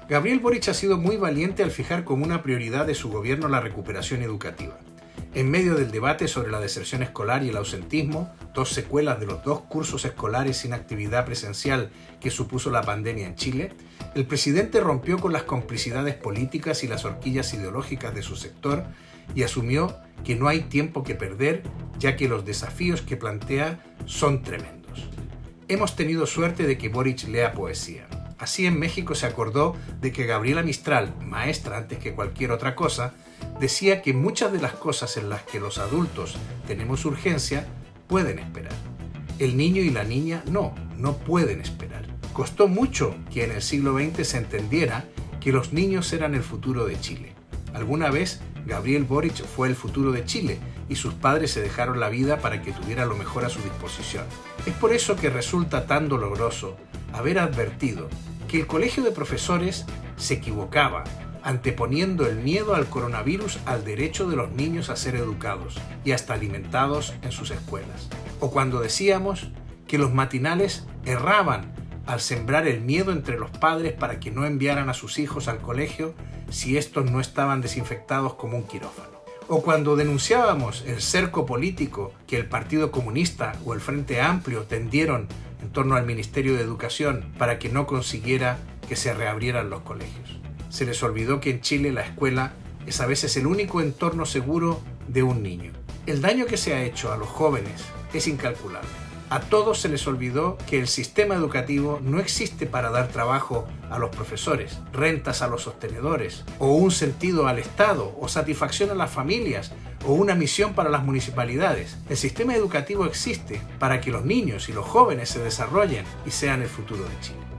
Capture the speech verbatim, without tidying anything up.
Gabriel Boric ha sido muy valiente al fijar como una prioridad de su gobierno la recuperación educativa. En medio del debate sobre la deserción escolar y el ausentismo, dos secuelas de los dos cursos escolares sin actividad presencial que supuso la pandemia en Chile, el presidente rompió con las complicidades políticas y las horquillas ideológicas de su sector y asumió que no hay tiempo que perder, ya que los desafíos que plantea son tremendos. Hemos tenido suerte de que Boric lea poesía. Así en México se acordó de que Gabriela Mistral, maestra antes que cualquier otra cosa, decía que muchas de las cosas en las que los adultos tenemos urgencia pueden esperar. El niño y la niña no, no pueden esperar. Costó mucho que en el siglo veinte se entendiera que los niños eran el futuro de Chile. Alguna vez Gabriel Boric fue el futuro de Chile y sus padres se dejaron la vida para que tuviera lo mejor a su disposición. Es por eso que resulta tan doloroso haber advertido que el colegio de profesores se equivocaba, anteponiendo el miedo al coronavirus al derecho de los niños a ser educados y hasta alimentados en sus escuelas. O cuando decíamos que los matinales erraban al sembrar el miedo entre los padres para que no enviaran a sus hijos al colegio si estos no estaban desinfectados como un quirófano. O cuando denunciábamos el cerco político que el Partido Comunista o el Frente Amplio tendieron en torno al Ministerio de Educación para que no consiguiera que se reabrieran los colegios. Se les olvidó que en Chile la escuela es a veces el único entorno seguro de un niño. El daño que se ha hecho a los jóvenes es incalculable. A todos se les olvidó que el sistema educativo no existe para dar trabajo a los profesores, rentas a los sostenedores, o un sentido al Estado, o satisfacción a las familias, o una misión para las municipalidades. El sistema educativo existe para que los niños y los jóvenes se desarrollen y sean el futuro de Chile.